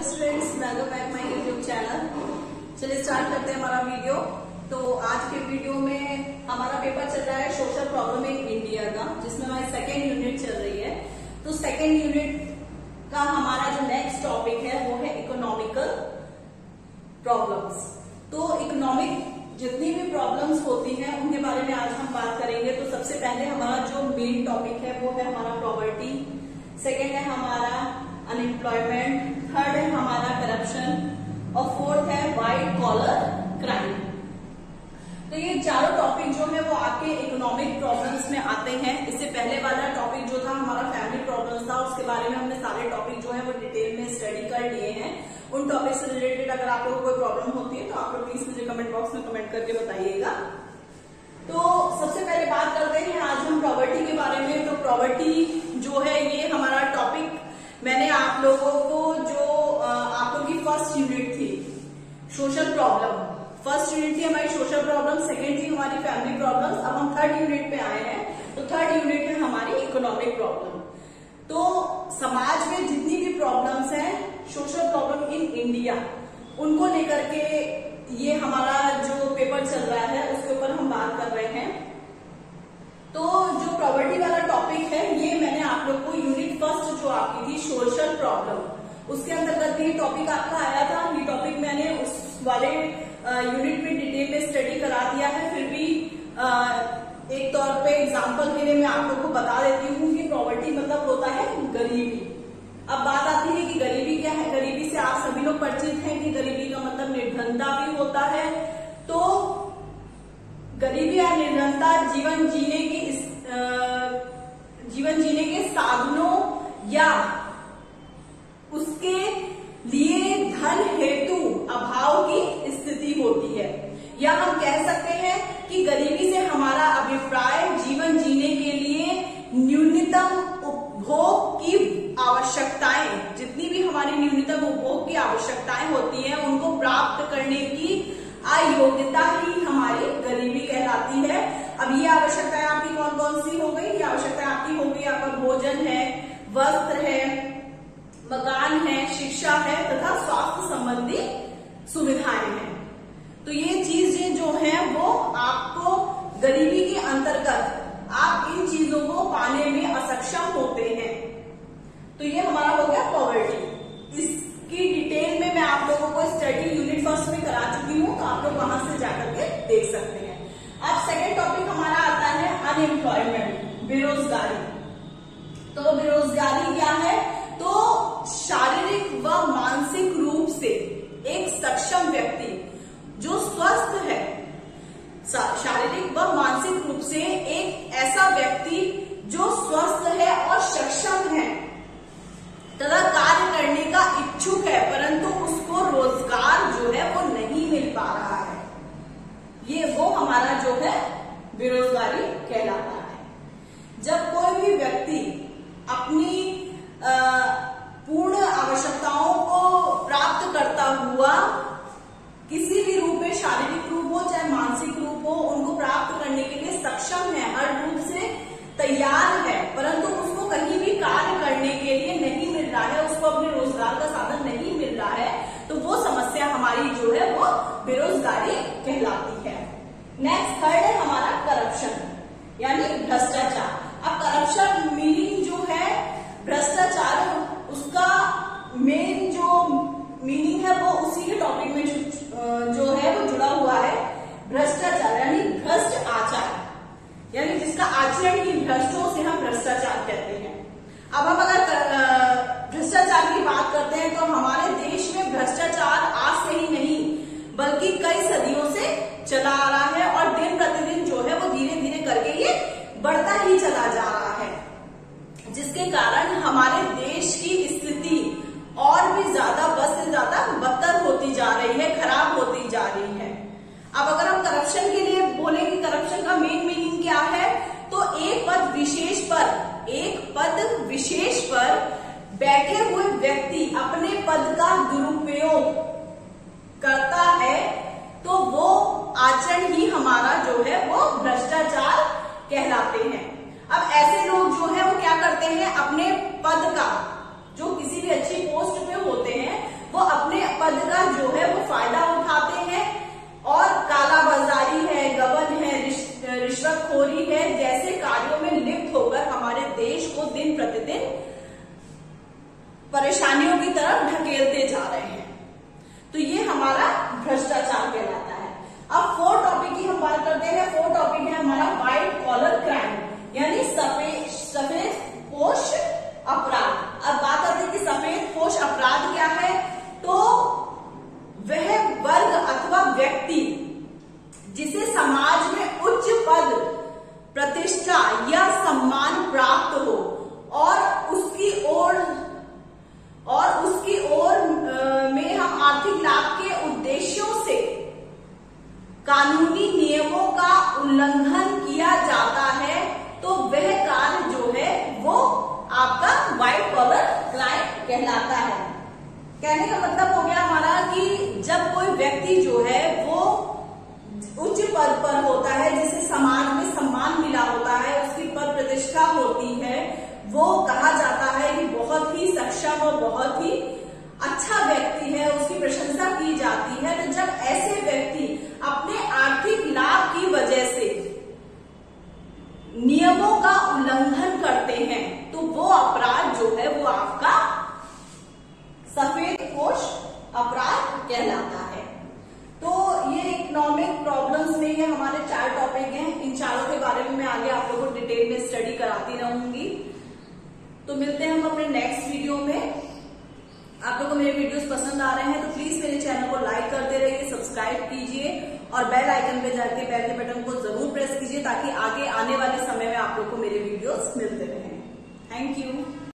Students, welcome back my YouTube channel. चलिए start करते हैं हमारा वीडियो। तो आज के वीडियो में हमारा पेपर चल रहा है सोशल प्रॉब्लम इन इंडिया का, जिसमें हमारी सेकेंड यूनिट चल रही है। तो सेकेंड यूनिट का हमारा जो नेक्स्ट टॉपिक है वो है इकोनॉमिकल प्रॉब्लम्स। तो इकोनॉमिक जितनी भी प्रॉब्लम्स होती हैं उनके बारे में आज हम बात करेंगे। तो सबसे पहले हमारा जो मेन टॉपिक है वो है हमारा पॉवर्टी, सेकेंड है हमारा अनएम्प्लॉयमेंट, थर्ड है हमारा करप्शन और फोर्थ है व्हाइट कॉलर क्राइम। तो ये चारों टॉपिक जो है वो आपके इकोनॉमिक प्रॉब्लम्स में आते हैं। इससे पहले वाला टॉपिक जो था हमारा फैमिली प्रॉब्लम्स था, उसके बारे में हमने सारे टॉपिक जो है वो डिटेल में स्टडी कर लिए हैं। उन टॉपिक से रिलेटेड अगर आप लोगों को कोई प्रॉब्लम होती है तो आप लोग प्लीज मुझे कमेंट बॉक्स में कमेंट करके बताइएगा। तो सबसे पहले बात करते हैं आज हम प्रॉपर्टी के बारे में। तो प्रॉपर्टी जो है ये हमारा टॉपिक मैंने आप लोगों को जो आप लोगों की फर्स्ट यूनिट थी सोशल प्रॉब्लम, फर्स्ट यूनिट थी हमारी सोशल प्रॉब्लम, सेकेंड थी हमारी फैमिली प्रॉब्लम्स। अब हम थर्ड यूनिट पे आए हैं। तो थर्ड यूनिट है हमारी इकोनॉमिक प्रॉब्लम। तो समाज में जितनी भी प्रॉब्लम्स हैं सोशल प्रॉब्लम इन इंडिया, उनको लेकर के ये हमारा जो पेपर चल रहा है उसके ऊपर हम बात कर रहे हैं। तो जो प्रॉपर्टी वाला टॉपिक है ये मैंने आप लोग को यूनिट फर्स्ट जो आपकी थी सोशल प्रॉब्लम, उसके अंतर्गत ये टॉपिक आपका आया था। ये टॉपिक मैंने उस वाले यूनिट में डिटेल में स्टडी करा दिया है। फिर भी एक तौर पे एग्जांपल के लिए मैं आप लोग को बता देती हूँ कि प्रॉपर्टी मतलब होता है गरीबी। अब बात आती है कि गरीबी क्या है। गरीबी से आप सभी लोग परिचित हैं कि गरीबी का मतलब निर्धनता भी होता है। तो गरीबी या निर्धनता जीवन जीने के साधनों या उसके लिए धन हेतु अभाव की स्थिति होती है। या हम कह सकते हैं कि गरीबी से हमारा अभिप्राय जीवन जीने के लिए न्यूनतम उपभोग की आवश्यकताएं, जितनी भी हमारी न्यूनतम उपभोग की आवश्यकताएं होती हैं उनको प्राप्त करने की अयोग्यता ही हमारी गरीबी कहलाती है। अब ये आवश्यकताएं आपकी कौन कौन सी हो गई? ये आवश्यकताएं आपकी हो गई, आपका भोजन है, वस्त्र है, मकान है, शिक्षा है तथा स्वास्थ्य संबंधी सुविधाएं हैं। तो ये चीजें जो है वो आपको गरीबी के अंतर्गत आप इन चीजों को पाने में असक्षम होते हैं। तो ये हमारा हो गया पॉवर्टी। इसकी डिटेल में मैं आप लोगों को स्टडी यूनिट फर्स्ट में करा चुकी हूँ, तो आप लोग वहां से जाकर के देख सकते हैं। अब सेकेंड टॉपिक हमारा आता है अनएम्प्लॉयमेंट, बेरोजगारी। तो बेरोजगारी क्या है? तो शारीरिक व मानसिक रूप से एक सक्षम व्यक्ति जो स्वस्थ है, शारीरिक व मानसिक रूप से एक ऐसा व्यक्ति जो स्वस्थ है और सक्षम है तथा कार्य करने का इच्छुक है, परंतु उसको रोजगार जो है वो नहीं मिल पा रहा है, ये वो हमारा जो है बेरोजगारी कहलाता है। जब कोई भी व्यक्ति अपनी पूर्ण आवश्यकताओं को प्राप्त करता हुआ किसी भी रूप में, शारीरिक रूप हो चाहे मानसिक रूप हो, उनको प्राप्त करने के लिए सक्षम है, हर रूप से तैयार है, परंतु उसको कहीं भी कार्य करने के लिए नहीं मिल रहा है, उसको अपने रोजगार का साधन नहीं मिल रहा है, तो वो समस्या हमारी जो है वो बेरोजगारी कहलाती है। नेक्स्ट थर्ड है हमारा करप्शन यानी भ्रष्टाचार। अब करप्शन मीनिंग जो है भ्रष्टाचार, उसका मेन जो मीनिंग है वो उसी के टॉपिक में जो है वो जुड़ा हुआ है। भ्रष्टाचार यानी भ्रष्ट आचार, यानी जिसका आचरण ही भ्रष्ट हो उसे हम भ्रष्टाचार कहते हैं। अब हम अगर भ्रष्टाचार की बात करते हैं तो हमारे देश में भ्रष्टाचार आज से ही नहीं बल्कि कई सदियों से चला आ रहा है और दिन प्रतिदिन जो है वो धीरे धीरे करके ये बढ़ता ही चला जा रहा है, जिसके कारण हमारे देश की स्थिति और भी ज्यादा बद से ज्यादा बदतर होती जा रही है, खराब होती जा रही है। अब अगर हम करप्शन के लिए बोले कि करप्शन का मेन मीनिंग क्या है, तो एक पद विशेष पर बैठे हुए व्यक्ति अपने पद का दुरुपयोग करता है तो वो आचरण ही हमारा जो है वो भ्रष्टाचार कहलाते हैं। अब ऐसे लोग जो है वो क्या करते हैं, अपने पद का जो किसी भी अच्छी पोस्ट पे होते हैं वो की तरफ ढकेलते जा रहे हैं। तो ये हमारा भ्रष्टाचार कहलाता है। अब 4 टॉपिक की हम बात करते हैं। 4 टॉपिक है हमारा व्हाइट कॉलर क्राइम, यानी सफेद पोश अपराध। अब बात करते हैं कि सफेद पोश अपराध क्या है। तो वह वर्ग अथवा व्यक्ति जिसे समाज में उच्च पद, प्रतिष्ठा या सम्मान प्राप्त हो और उसकी ओर में हम आर्थिक लाभ के उद्देश्यों से कानूनी नियमों का उल्लंघन किया जाता है, तो वह कार्य जो है वो आपका व्हाइट कॉलर क्राइम कहलाता है। कहने का मतलब हो गया हमारा कि जब कोई व्यक्ति जो है वो उच्च पद पर होता है, जिसे समाज में सम्मान मिला होता है, उसकी पद प्रतिष्ठा होती है, वो कहा जाता है कि बहुत ही सक्षम और बहुत ही अच्छा व्यक्ति है, उसकी प्रशंसा की जाती है। तो जब ऐसे व्यक्ति अपने आर्थिक लाभ की वजह से नियमों का उल्लंघन करते हैं, तो वो अपराध जो है वो आपका सफेद पोश अपराध कहलाता है। तो ये इकोनॉमिक प्रॉब्लम्स में ये हमारे 4 टॉपिक हैं। इन चारों के बारे में मैं आगे आप लोगों को डिटेल में स्टडी कराती रहूंगी। तो मिलते हैं हम अपने नेक्स्ट वीडियो में। आप लोगों को मेरे वीडियोस पसंद आ रहे हैं तो प्लीज मेरे चैनल को लाइक करते रहिए, सब्सक्राइब कीजिए और बेल आइकन पे जाके बेल के बटन को जरूर प्रेस कीजिए, ताकि आगे आने वाले समय में आप लोग को मेरे वीडियोस मिलते रहें। Thank you.